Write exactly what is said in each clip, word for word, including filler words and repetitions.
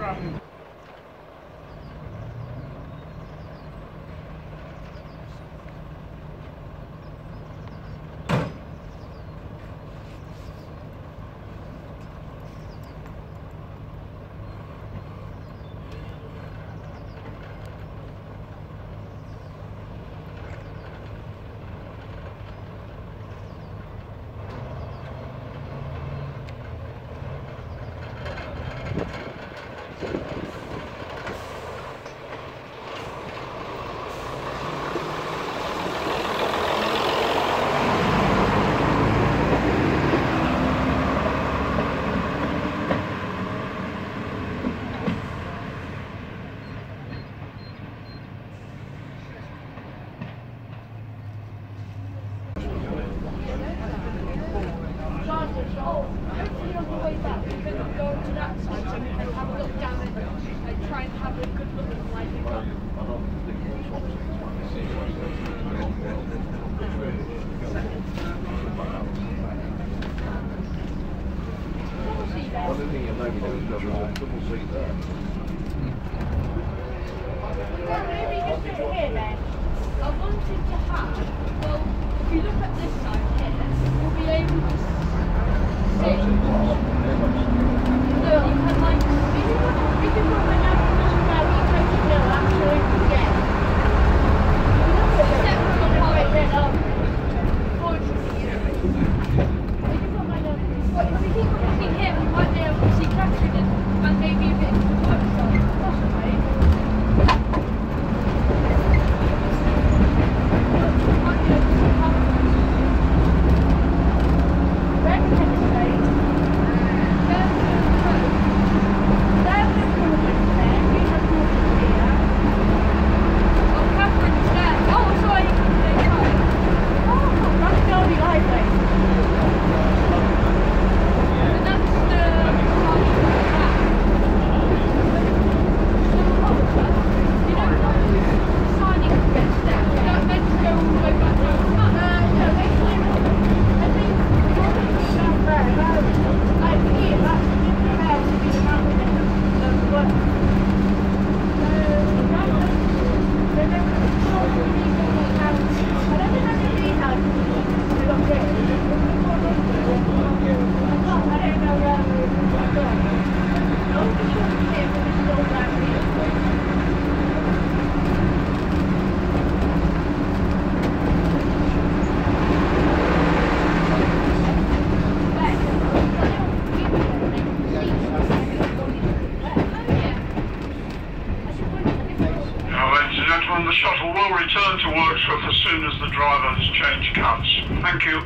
The shuttle will return to Wirksworth as soon as the driver has changed cuts. Thank you.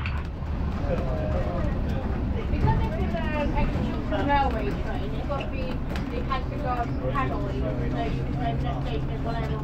Because this is an extra railway train, it's got to be, it has to go panel, so you can say next station is whatever.